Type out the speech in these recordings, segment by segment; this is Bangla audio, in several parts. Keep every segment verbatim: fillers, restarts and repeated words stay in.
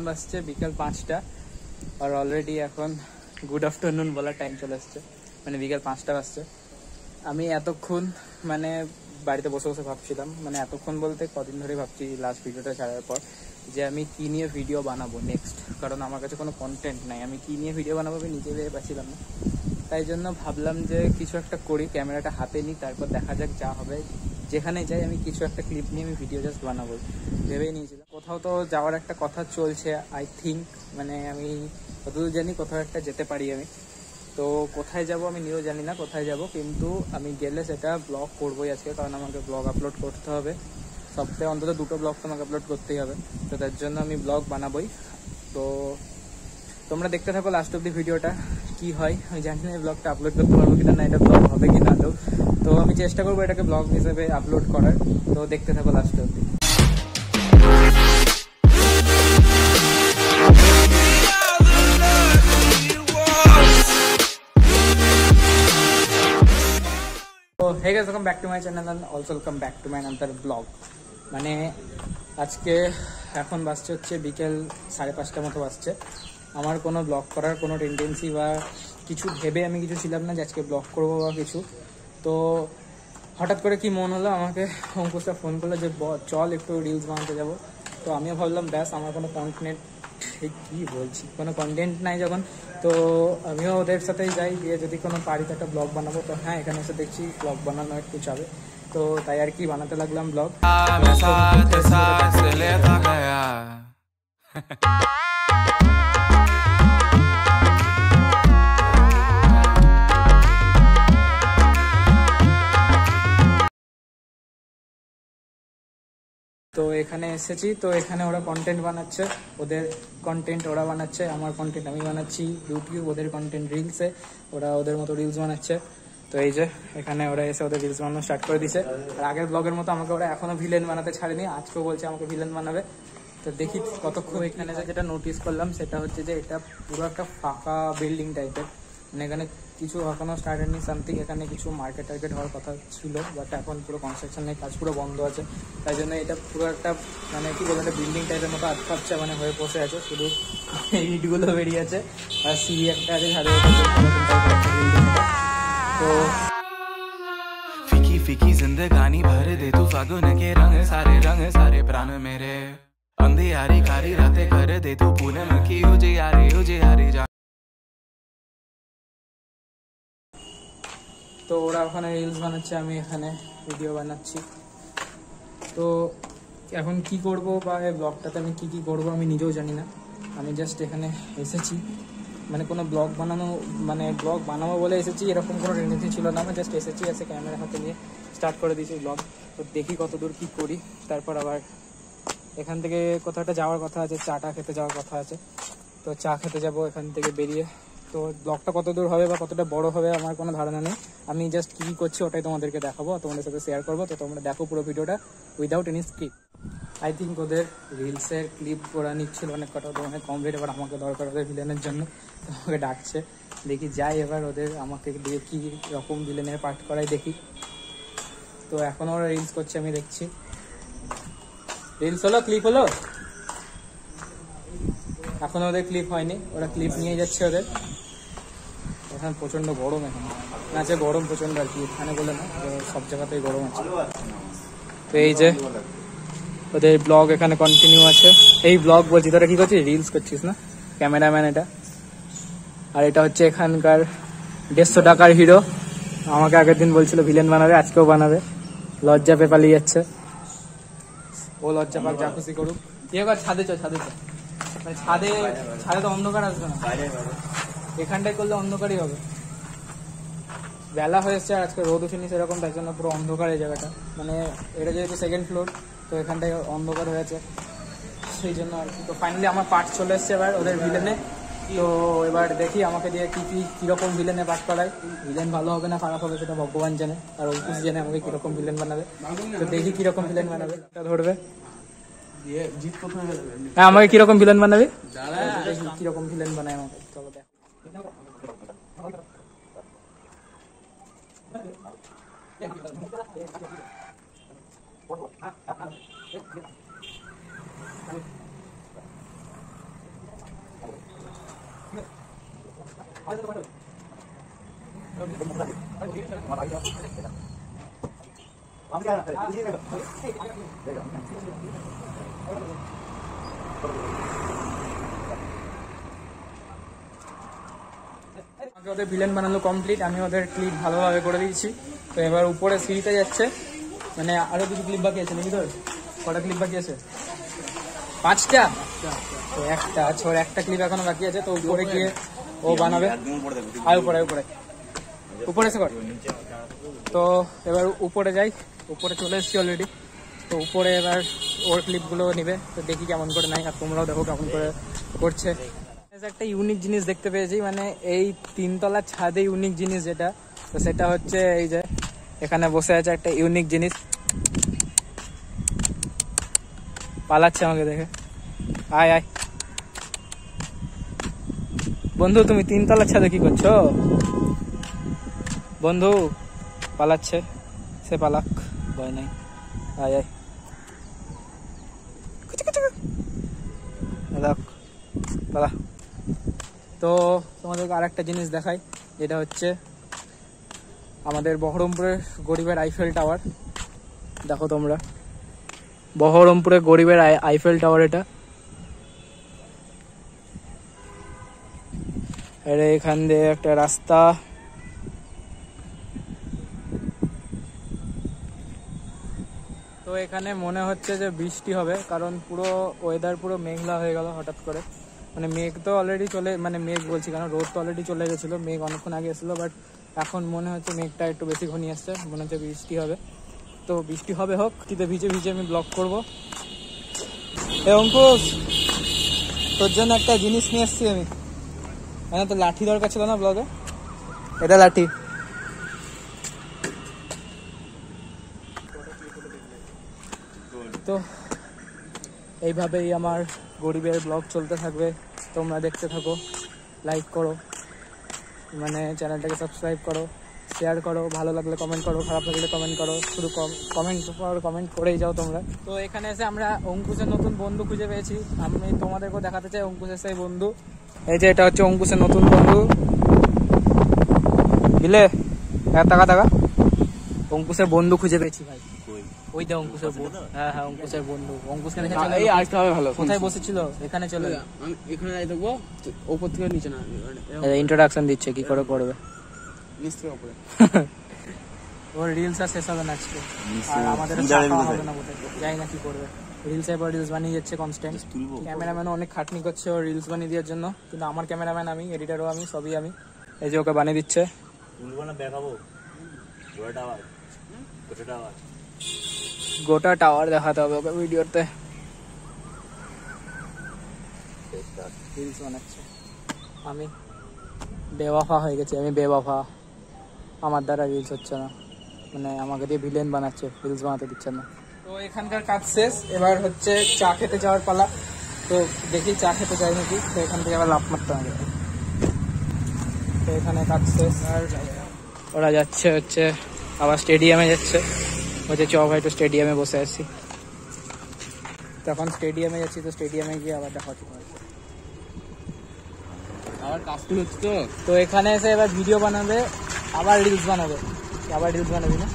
বাজছে বিকাল পাঁচটা আর অলরেডি এখন গুড আফটারনুন বলার টাইম চলে আসছে, মানে বিকাল পাঁচটা বাজছে। আমি এতক্ষণ মানে বাড়িতে বসে বসে ভাবছিলাম, মানে এতক্ষণ বলতে কদিন ধরে ভাবছি লাস্ট ভিডিওটা ছাড়ার পর যে আমি কী নিয়ে ভিডিও বানাবো নেক্সট, কারণ আমার কাছে কোনো কন্টেন্ট নাই। আমি কী নিয়ে ভিডিও বানাবো আমি নিজে ভেবে পাচ্ছিলাম না, তাই জন্য ভাবলাম যে কিছু একটা করি, ক্যামেরাটা হাতে নিই, তারপর দেখা যাক যা হবে। যেখানে যাই আমি কিছু একটা ক্লিপ নিয়ে আমি ভিডিও জাস্ট বানাবো ভেবেই নিয়েছিলাম। কোথাও তো যাওয়ার একটা কথা চলছে আই থিঙ্ক, মানে আমি যতদূর জানি কোথাও একটা যেতে পারি আমি। তো কোথায় যাব আমি নিজেও জানি না কোথায় যাব, কিন্তু আমি গেলে সেটা ব্লগ করবোই আজকে, কারণ আমাকে ব্লগ আপলোড করতে হবে। সপ্তাহে অন্তত দুটো ব্লগ তো আমাকে আপলোড করতেই হবে, তো তার জন্য আমি ব্লগ বানাবোই। তো তোমরা দেখতে থাকো লাস্ট অব্দি ভিডিওটা, কি হয় আমি জানি না এই ব্লগটা আপলোড করতে পারবো কিনা, না এটা ব্লগ হবে কি না। তো আমি চেষ্টা করবো এটাকে ব্লগ হিসেবে আপলোড করার, তো দেখতে থাকো লাস্ট অব্দি। তো hey guys, welcome back to my channel and also welcome back to my another blog. মানে আজকে এখন বাজছে হচ্ছে বিকেল সাড়ে পাঁচটার মতো বাজছে। আমার কোনো ব্লগ করার কোনো টেন্ডেন্সি বা কিছু ভেবে আমি কিছু ছিলাম না যে আজকে ব্লগ করবো বা কিছু। তো হঠাৎ করে কি মন হলো, আমাকে অঙ্কুশটা ফোন করলো যে চল একটু রিলস বানাতে যাবো। তো আমিও ভাবলাম ব্যাস, আমার কোনো কন্টেন্ট, ঠিক কী বলছি, কোনো কন্টেন্ট নাই যখন, তো আমিও ওদের সাথেই যাই, গিয়ে যদি কোনো পারি তো একটা ব্লগ বানাবো। তো হ্যাঁ, এখানে এসে দেখছি ব্লগ বানানো একটু চাবে, তো তাই আর কি বানাতে লাগলাম ব্লগ। তো এখানে এসেছি, তো এখানে ওরা কন্টেন্ট বানাচ্ছে, ওদের কন্টেন্ট ওরা বানাচ্ছে, আমার কন্টেন্ট আমি বানাচ্ছি ইউটিউব, ওদের কন্টেন্ট রিলসে, ওরা ওদের মতো রিলস বানাচ্ছে। তো এই যে এখানে ওরা এসে ওদের রিলস বানানো স্টার্ট করে দিছে। আর আগের ব্লগের মতো আমাকে ওরা এখনো ভিলেন বানাতে ছাড়েনি, আজকেও বলছে আমাকে ভিলেন বানাবে। তো দেখি কতক্ষণ। এখানে যেটা নোটিস করলাম সেটা হচ্ছে যে এটা পুরো একটা ফাঁকা বিল্ডিং টাইপের, মানে এখানে কিছু এখনো স্টার্ট হয়নি সামথিং। এখানে কিছু মার্কেট টার্কেট হওয়ার কথা ছিল, বাট এখন পুরো কনস্ট্রাকশনের কাজ পুরো বন্ধ আছে, তাই জন্য এটা পুরো একটা মানে কি বলবো একটা বিল্ডিং টাইপের মতো আটকাচ্ছে মানে হয়ে বসে আছে, শুধু ইটগুলো বেরিয়ে আছে আর সিঁড়ি একটা আছে সাড়ে তো फीकी फीकी जिंदगानी भर दे तू फागुन के रंग सारे रंग सारे प्राण मेरे अंधियारी कारी रातें कर दे तू पूनम की उजियारी उजियारी जा। তো ওরা ওখানে রিলস বানাচ্ছে, আমি এখানে ভিডিও বানাচ্ছি। তো এখন কি করব বা এই ব্লগটাতে আমি কি কি করব আমি নিজেও জানি না। আমি জাস্ট এখানে এসেছি, মানে কোনো ব্লগ বানানো মানে ব্লগ বানাবো বলে এসেছি, এরকম কোনো টেন্ডেন্সি ছিল না। আমি জাস্ট এসেছি, এসে ক্যামেরা হাতে নিয়ে স্টার্ট করে দিয়েছি ব্লগ। তো দেখি কত দূর কী করি, তারপর আবার এখান থেকে কোথাও একটা যাওয়ার কথা আছে, চাটা খেতে যাওয়ার কথা আছে। তো চা খেতে যাব এখান থেকে বেরিয়ে। তো ব্লগটা কত দূর হবে বা কতটা বড় হবে আমার কোনো ধারণা নেই, আমি জাস্ট কী করছি ওটাই তোমাদেরকে দেখাবো, তোমাদের সাথে শেয়ার করবো। তো তোমরা দেখো পুরো ভিডিওটা without any skip. I think ওদের রিলসের ক্লিপ ওরা নিচ্ছিল অনেক কটা, তো অনেক কম রেট, এবার আমাকে দরকার ওদের ভিলেনের জন্য, তো আমাকে ডাকছে। দেখি যাই এবার ওদের আমাকে দিয়ে কী রকম ভিলেনের পার্ট করাই দেখি। তো এখনও ওরা রিলস করছে, আমি দেখছি। রিলস হলো, ক্লিপ হলো, এখনো ওদের ক্লিপ হয়নি, ওরা ক্লিপ নিয়ে যাচ্ছে ওদের। এখন প্রচণ্ড গরম, এখন আছে গরম প্রচণ্ড আর কি, এখানে বলে না, সব জায়গাতেই গরম আছে। তো এই যে ওদের ব্লগ এখানে কন্টিনিউ আছে। এই ব্লগ বলছি, তোরা কি করছিস? রিলস করছিস না, ক্যামেরাম্যান এটা। আর এটা হচ্ছে এখানকার দেড়শো টাকার হিরো, আমাকে আগের দিন বলছিল ভিলেন বানাবে, আজকেও বানাবে। লজ্জা পেয়ে পালিয়ে যাচ্ছে ও, লজ্জা পাক, যা খুশি করুক। ইয়ে কর, ছাদে চ, ছাদে চ, মানে ছাদে ছাদে তো অন্ধকার আসবে না, এখানটায় করলে অন্ধকারই হবে। বেলা হয়ে এসছে আর আজকে রোদ উঠেনি সেরকম, তাই জন্য পুরো অন্ধকার এই জায়গাটা। মানে এটা যেহেতু সেকেন্ড ফ্লোর, তো এখানটায় অন্ধকার হয়েছে, সেই জন্য আর কি। তো ফাইনালি আমার পার্ট চলে এসছে এবার ওদের ভিলেনে। তো এবার দেখি আমাকে দিয়ে কী কী কীরকম ভিলেনে পার্ট করায়। ভিলেন ভালো হবে না খারাপ হবে সেটা ভগবান জানে, আর অঙ্কুশ জানে আমাকে কীরকম ভিলেন বানাবে। তো দেখি কীরকম ভিলেন বানাবে, এটা ধরবে। হ্যাঁ, আমাকে কীরকম ভিলেন বানাবে, দেখি কীরকম ভিলেন বানায় আমাকে। চলো দেখ। ওদের ভিলেন বানানো কমপ্লিট, আমি ওদের ক্লিপ ভালোভাবে করে দিয়েছি। তো এবার উপরে সিঁড়িতে যাচ্ছে, মানে আরো কিছু ক্লিপ বাকি আছে নাকি? তোর কটা ক্লিপ বাকি আছে? পাঁচটা। তো একটা আছে, ওর একটা ক্লিপ এখনো বাকি আছে। তো উপরে গিয়ে ও বানাবে। আর উপরে উপরে উপরে এসে কর। তো এবার উপরে যাই, উপরে চলে এসেছি অলরেডি। তো উপরে এবার ওর ক্লিপগুলো নিবে, তো দেখি কেমন করে নাই, আর তোমরাও দেখো কেমন করে করছে। একটা ইউনিক জিনিস দেখতে পেয়েছি, মানে এই তিনতলা ছাদে ইউনিক জিনিস যেটা, তো সেটা হচ্ছে এই যে এখানে বসে আছে একটা ইউনিক জিনিস, পালাচ্ছে আমাকে দেখে। আয় আয় বন্ধু, তুমি তিনতলা ছাদে কি করছো? বন্ধু পালাচ্ছে, সে পালাক, ভয় নাই। আয় আয় পালা। তো তোমাদেরকে আর একটা জিনিস দেখাই, যেটা হচ্ছে আমাদের বহরমপুরের গরিবের আইফেল টাওয়ার। দেখো তোমরা, বহরমপুরের গরিবের আইফেল টাওয়ার এটা। আরে এখান দিয়ে একটা রাস্তা, তো এখানে মনে হচ্ছে যে বৃষ্টি হবে, কারণ পুরো ওয়েদার পুরো মেঘলা হয়ে গেল হঠাৎ করে। মানে মেঘ তো অলরেডি চলে, মানে মেঘ বলছি কারণ রোদ তো অলরেডি চলে গেছিলো, মেঘ অনেকক্ষণ আগে এসেছিলো, বাট এখন মনে হচ্ছে মেঘটা একটু বেশি ঘনিয়ে আসছে, মনে হচ্ছে বৃষ্টি হবে। তো বৃষ্টি হবে হোক, কিন্তু ভিজে ভিজে আমি ব্লগ করবো। এ অঙ্কুশ, তোর জন্য একটা জিনিস নিয়ে এসছি আমি। মানে তো লাঠি দরকার ছিল না ব্লগে, এটা লাঠি। তো এইভাবেই আমার গরিবের ব্লগ চলতে থাকবে, তোমরা দেখতে থাকো, লাইক করো, মানে চ্যানেলটাকে সাবস্ক্রাইব করো, শেয়ার করো, ভালো লাগলে কমেন্ট করো, খারাপ লাগলে কমেন্ট করো, শুধু কমেন্ট কমেন্ট করেই যাও তোমরা। তো এখানে এসে আমরা অঙ্কুশের নতুন বন্ধু খুঁজে পেয়েছি, আমি তোমাদেরকেও দেখাতে চাই অঙ্কুশের সেই বন্ধু। এই যে এটা হচ্ছে অঙ্কুশের নতুন বন্ধু, বুঝলে? টাকা টাকা অঙ্কুশের বন্ধু খুঁজে পেয়েছি ভাই, ওই দে অঙ্কুশের বন্ধু। হ্যাঁ হ্যাঁ অঙ্কুশের বন্ধু। অঙ্কুশ কেন এই আরেকটা হবে ভালো, কোথায় বসেছিল? এখানে চলে আমি এখানে যাই দেখবো, উপর থেকে নিচে না, ইন্ট্রোডাকশন দিচ্ছে কি করে করবে নিচ থেকে উপরে। ওর রিলস আর শেষ হবে না আজকে, আর আমাদের হবে না বলতে, জানি না কি করবে। রিলস এবার রিলস বানিয়ে যাচ্ছে কনস্ট্যান্ট। ক্যামেরাম্যানও অনেক খাটনি করছে ওর রিলস বানিয়ে দেওয়ার জন্য, কিন্তু আমার ক্যামেরাম্যান আমি, এডিটারও আমি, সবই আমি। এই যে ওকে বানিয়ে দিচ্ছে। গোটা টাওয়ার দেখাতে হবে ওকে ভিডিওতে। রিলস বানাচ্ছে, আমি বেওয়াফা হয়ে গেছি, আমি বেওয়াফা, আমার দ্বারা রিলস হচ্ছে না, মানে আমাকে দিয়ে ভিলেন বানাচ্ছে, রিলস বানাতে দিচ্ছে না। তো এখানকার কাজ শেষ, এবার হচ্ছে চা খেতে যাওয়ার পালা। তো দেখি চা খেতে যাই নাকি, তো এখান থেকে আবার লাফ মারতে হবে। তো এখানে কাজ শেষ, আর ওরা যাচ্ছে হচ্ছে আবার স্টেডিয়ামে যাচ্ছে, হচ্ছে চ ভাই তো স্টেডিয়ামে বসে আছি। তখন স্টেডিয়ামে যাচ্ছি, তো স্টেডিয়ামে গিয়ে আবার দেখা হচ্ছে আবার কাজ হচ্ছে। তো তো এখানে এসে এবার ভিডিও বানাবে, আবার রিলস বানাবে, আবার রিলস বানাবি না?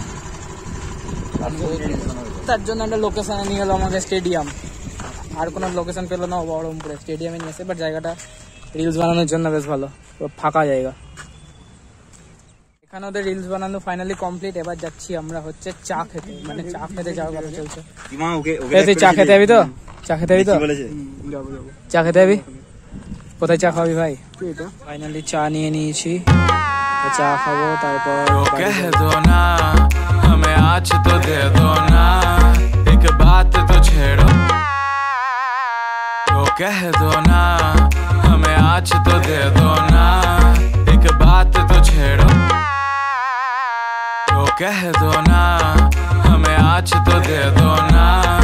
তার জন্য একটা লোকেশনে নিয়ে গেলো আমাকে, স্টেডিয়াম। আর কোনো লোকেশন পেলো না, বহরমপুরে স্টেডিয়ামে নিয়ে এসে। বাট জায়গাটা রিলস বানানোর জন্য বেশ ভালো, ফাঁকা জায়গা। এখানে ওদের রিলস বানানো ফাইনালি কমপ্লিট। এবার যাচ্ছি আমরা হচ্ছে চা খেতে, মানে চা খেতে যাওয়ার কথা চলছে। তুই চা খেতে যাবি তো? চা খেতে যাবি তো? চা খেতে যাবি? কোথায় চা খাবি ভাই? ফাইনালি চা নিয়ে নিয়েছি, চা খাবো, তারপর कह दो ना हमें आज तो दे दो ना एक बात तो छेड़ो, तो कह दो ना हमें आज तो दे दो ना एक बात तो छेड़ो, तो कह दो ना हमें आज तो दे दो ना।